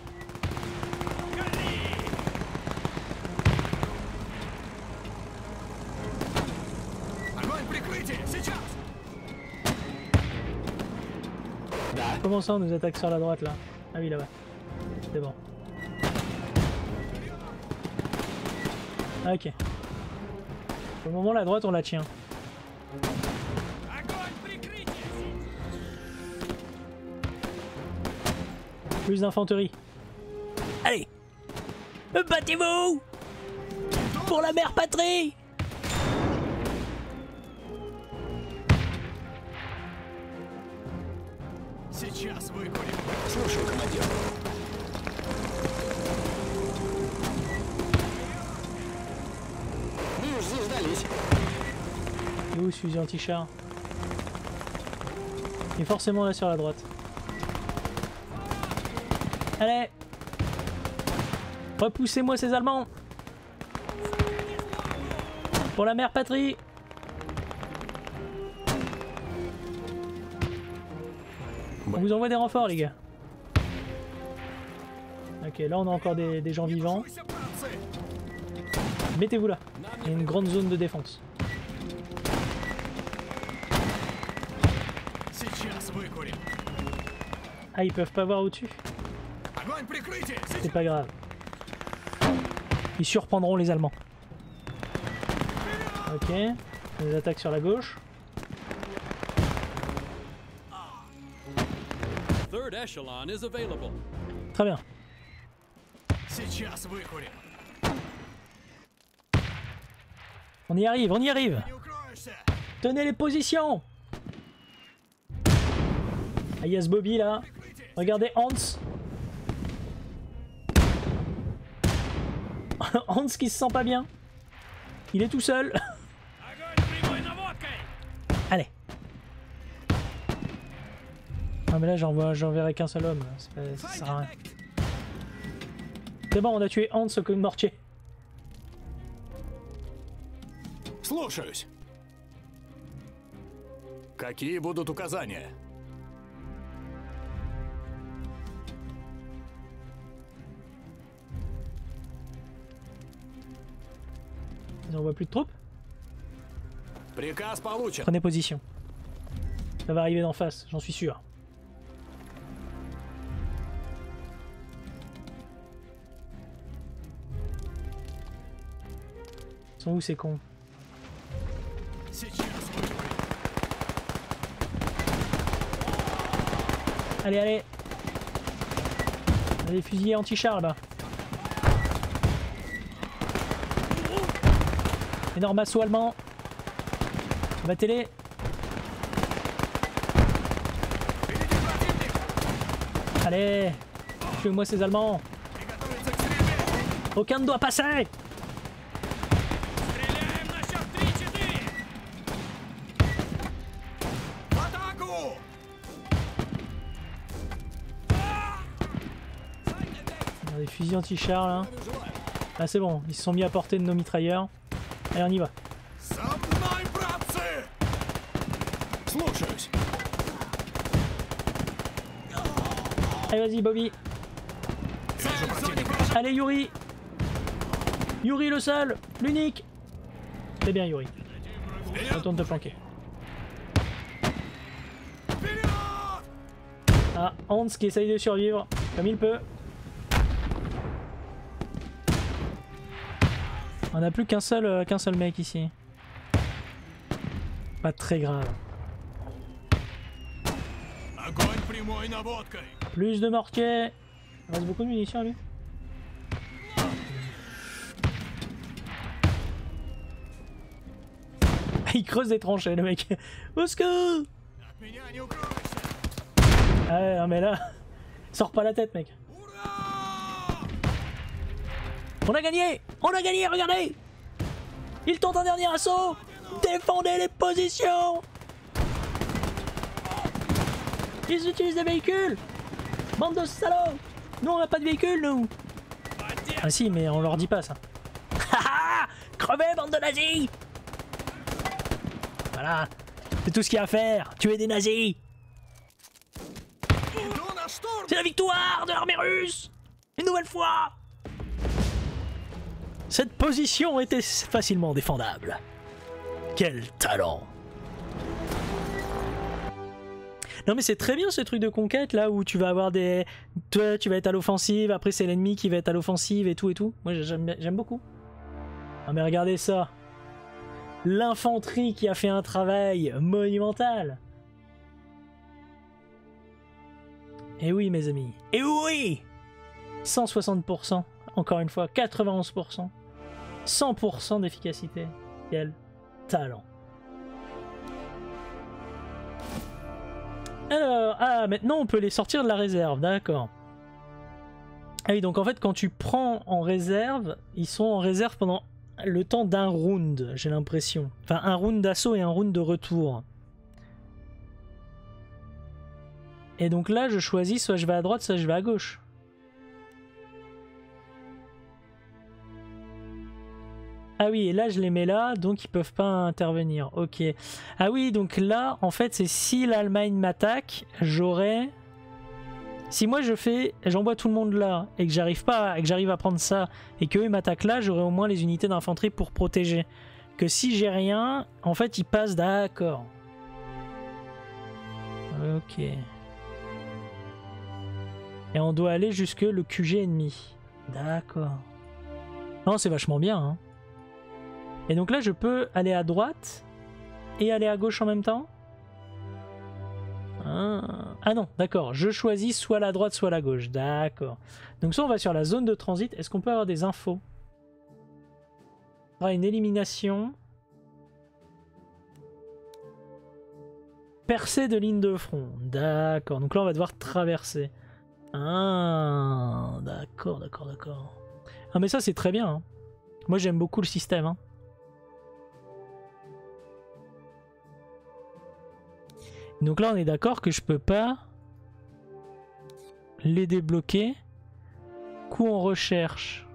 Огонь прикрытия! Сейчас! Да. Comment ça on nous attaque sur la droite là? Ah oui là-bas. C'est bon. Ok. Pour le moment la droite on la tient. Огонь прикрытия! Plus d'infanterie. Allez! Battez-vous! Pour la mère patrie! Сейчас выкурим! Слушаю, командир. Мы уж заждались. Il est où ce fusil anti-char? Il est forcément là sur la droite. Allez! Repoussez-moi ces Allemands! Pour la mère patrie! On vous envoie des renforts les gars. Ok, là on a encore des, des gens vivants. Тушуйся, братцы! Mettez-vous là. Il y a une grande zone de défense. Сейчас выкурим! Ah, ils peuvent pas voir au-dessus? Огонь прикрытия! C'est Сейчас! pas grave. Ils surprendront les Allemands. Ok. Les attaques sur la gauche. Third echelon is available. Très bien. Сейчас выкурим! On y arrive, on y arrive. Не укроешься! Tenez les positions. Ah, il y a ce Bobby là. Regardez Hans. Hans qui se sent pas bien. Il est tout seul. Огонь прямой наводкой! Allez. Ah mais là j'envoie, j'enverrai qu'un seul homme. C'est pas- Ça sert à rien. C'est bon, on a tué Hans au coup de mortier. Слушаюсь. Какие будут указания? Ils envoient plus de troupes. Приказ получен! Prenez position. Ça va arriver d'en face, j'en suis sûr. Ils sont où ces cons? Сейчас выкурим! Allez, allez. Il y a des fusiliers anti-char là. Énorme assaut allemand. Battez-les. Впереди противник! Allez. Tuez-moi ces Allemands. Приготовиться к Aucun ne doit passer. Стреляем на счет три-четыре! В атаку! On a des fusils anti-chars là. Ah c'est bon, ils se sont mis à portée de nos mitrailleurs. Allez on y va. За мной, братцы! Слушаюсь. Allez vas-y Bobby. Цель в зоне поражения! Allez Yuri. Yuri le seul, l'unique. C'est bien Yuri. Retourne te planquer. Вперед! Ah, Hans qui essaye de survivre comme il peut. On n'a plus qu'un seul, euh, qu'un seul mec ici. Pas très grave. Огонь прямой наводкой! Plus de mortiers. Il reste beaucoup de munitions lui. Il creuse des tranchées le mec. Au secours! От меня не укроешься! Ah ouais, non mais là, sors pas la tête mec. Ура! On a gagné! On a gagné, regardez! Ils tentent un dernier assaut! Défendez les positions! Ils utilisent des véhicules! Bande de salauds! Nous on n'a pas de véhicule nous! Ah si, mais on leur dit pas ça. Haha! Crevez, bande de nazis! Voilà! C'est tout ce qu'il y a à faire! Tuer des nazis! Иду на штурм! C'est la victoire de l'armée russe! Une nouvelle fois! Cette position était facilement défendable. Quel talent! Non mais c'est très bien ce truc de conquête là où tu vas avoir des... Toi tu vas être à l'offensive, après c'est l'ennemi qui va être à l'offensive et tout et tout. Moi j'aime j'aime beaucoup. Ah mais regardez ça! L'infanterie qui a fait un travail monumental! Et oui mes amis, et oui! cent soixante pour cent, encore une fois, quatre-vingt-onze pour cent. cent pour cent d'efficacité. Quel talent. Alors, ah, maintenant on peut les sortir de la réserve, d'accord. Ah oui, donc en fait quand tu prends en réserve, ils sont en réserve pendant le temps d'un round, j'ai l'impression. Enfin, un round d'assaut et un round de retour. Et donc là, je choisis, soit je vais à droite, soit je vais à gauche. Ah oui, et là je les mets là, donc ils peuvent pas intervenir. Ok. Ah oui, donc là, en fait, c'est si l'Allemagne m'attaque, j'aurai... Si moi je fais, j'envoie tout le monde là, et que j'arrive pas, et que j'arrive à prendre ça, et qu'eux ils m'attaquent là, j'aurai au moins les unités d'infanterie pour protéger. Que si j'ai rien, en fait, ils passent d'accord. Ok. Et on doit aller jusque le Q G ennemi. D'accord. Non, c'est vachement bien, hein. Et donc là, je peux aller à droite et aller à gauche en même temps. Ah, ah non, d'accord. Je choisis soit la droite, soit la gauche. D'accord. Donc soit on va sur la zone de transit. Est-ce qu'on peut avoir des infos? Ah, une élimination. Percée de ligne de front. D'accord. Donc là, on va devoir traverser. Ah, d'accord, d'accord, d'accord. Ah mais ça, c'est très bien, hein. Moi, j'aime beaucoup le système, hein. Donc là on est d'accord que je peux pas les débloquer. Coup en recherche.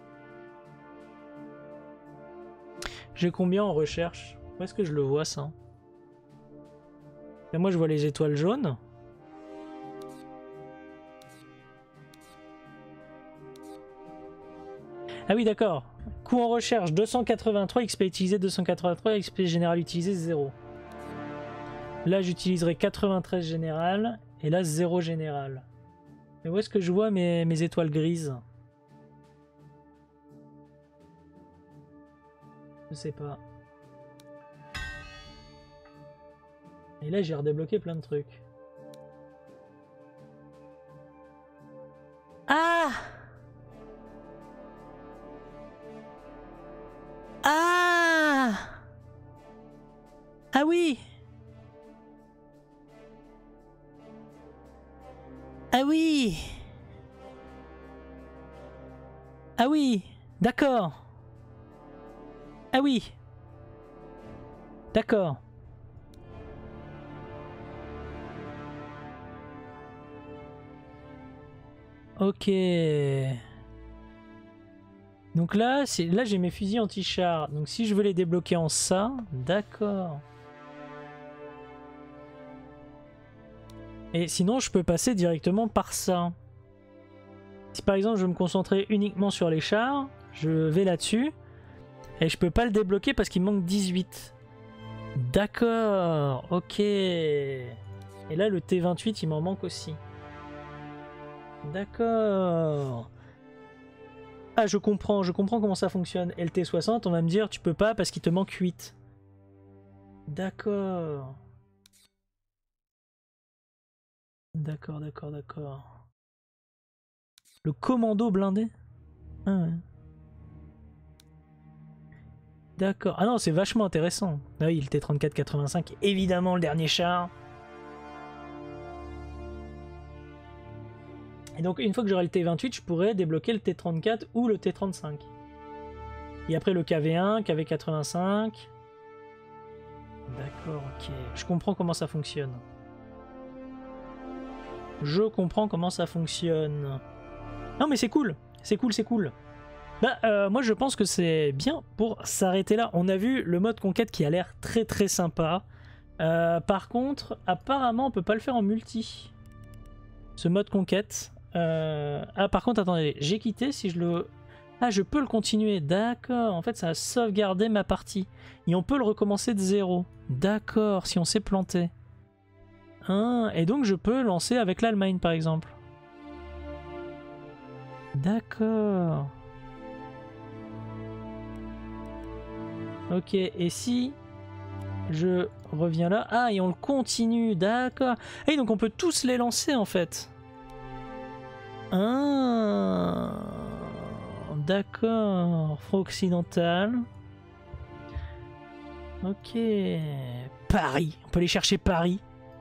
J'ai combien en recherche? Où est-ce que je le vois ça? Et moi je vois les étoiles jaunes. Ah oui d'accord. Coup en recherche deux cent quatre-vingt-trois, X P utilisé deux cent quatre-vingt-trois, X P général utilisé zéro. Là, j'utiliserai quatre-vingt-treize général et là, zéro général. Mais où est-ce que je vois mes, mes étoiles grises? Je sais pas. Et là, j'ai redébloqué plein de trucs. Ah! Ah! Ah oui! Ah oui! Ah oui! D'accord. Ah oui. D'accord. Ok. Donc là, là j'ai mes fusils anti-char. Donc si je veux les débloquer en ça, d'accord. Et sinon, je peux passer directement par ça. Si par exemple, je veux me concentrer uniquement sur les chars, je vais là-dessus. Et je peux pas le débloquer parce qu'il manque dix-huit. D'accord, ok. Et là, le T vingt-huit, il m'en manque aussi. D'accord. Ah, je comprends, je comprends comment ça fonctionne. Et le T soixante, on va me dire, tu peux pas parce qu'il te manque huit. D'accord. D'accord, d'accord, d'accord. Le commando blindé? Ah ouais. D'accord. Ah non, c'est vachement intéressant. Ah oui, le T trente-quatre quatre-vingt-cinq, évidemment le dernier char. Et donc une fois que j'aurai le T vingt-huit, je pourrais débloquer le T trente-quatre ou le T trente-cinq. Et après le K V un, K V quatre-vingt-cinq. D'accord, ok. Je comprends comment ça fonctionne. Je comprends comment ça fonctionne. Non mais c'est cool, c'est cool, c'est cool. Bah euh, moi je pense que c'est bien pour s'arrêter là. On a vu le mode conquête qui a l'air très très sympa. Euh, par contre, apparemment on peut pas le faire en multi. Ce mode conquête. Euh... Ah par contre attendez, j'ai quitté si je le... Ah je peux le continuer, d'accord. En fait ça a sauvegardé ma partie. Et on peut le recommencer de zéro. D'accord, si on s'est planté. Hein, et donc je peux lancer avec l'Allemagne par exemple. D'accord. Ok, et si je reviens là... Ah, et on le continue, d'accord. Et donc on peut tous les lancer en fait. Ah, d'accord. Front occidental. Ok. Paris. On peut aller chercher Paris.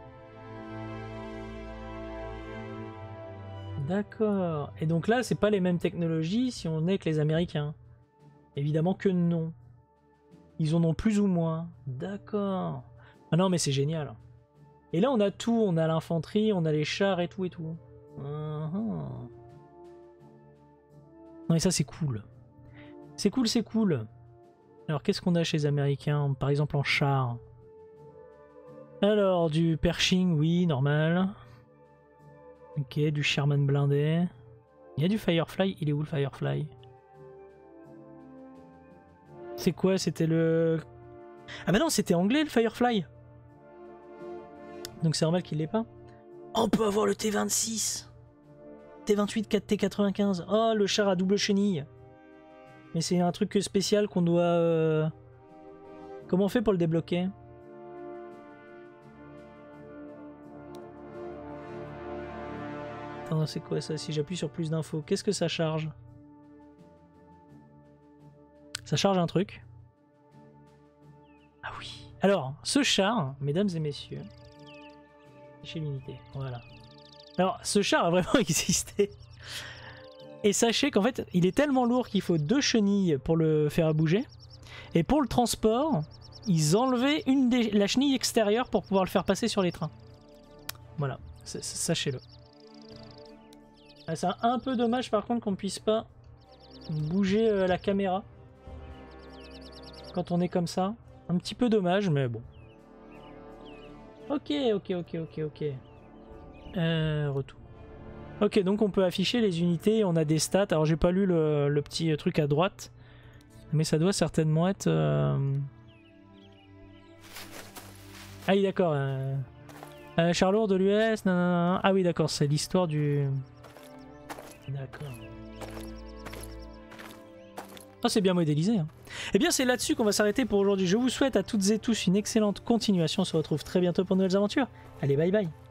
D'accord. Et donc là, c'est pas les mêmes technologies si on est que les Américains. Évidemment que non. Ils en ont plus ou moins. D'accord. Ah non, mais c'est génial. Et là, on a tout. On a l'infanterie, on a les chars et tout et tout. Uh-huh. Non, et ça, c'est cool. C'est cool, c'est cool. Alors, qu'est-ce qu'on a chez les Américains? Par exemple, en char. Alors, du Pershing, oui, normal. Ok, du Sherman blindé. Il y a du Firefly. Il est où le Firefly? C'est quoi? C'était le... Ah bah non, c'était anglais le Firefly. Donc c'est normal qu'il l'ait pas. Oh, on peut avoir le T vingt-six. T vingt-huit, quatre T quatre-vingt-quinze. Oh, le char à double chenille. Mais c'est un truc spécial qu'on doit... Euh... Comment on fait pour le débloquer? Attends, c'est quoi ça? Si j'appuie sur plus d'infos, qu'est-ce que ça charge? Ça charge un truc. Ah oui. Alors, ce char, mesdames et messieurs, chez l'unité, voilà. Alors, ce char a vraiment existé. Et sachez qu'en fait, il est tellement lourd qu'il faut deux chenilles pour le faire bouger. Et pour le transport, ils enlevaient une des, la chenille extérieure pour pouvoir le faire passer sur les trains. Voilà, sachez-le. Ah, c'est un peu dommage par contre qu'on ne puisse pas bouger euh, la caméra quand on est comme ça. Un petit peu dommage, mais bon. Ok, ok, ok, ok, ok. Euh, retour. Ok, donc on peut afficher les unités, on a des stats. Alors j'ai pas lu le, le petit truc à droite, mais ça doit certainement être... Euh... Ah oui, d'accord. Euh... Euh, char lourd de l'U S, ah oui, d'accord, c'est l'histoire du... D'accord. Oh, c'est bien modélisé. Hein. Eh bien, c'est là-dessus qu'on va s'arrêter pour aujourd'hui. Je vous souhaite à toutes et tous une excellente continuation. On se retrouve très bientôt pour de nouvelles aventures. Allez, bye bye.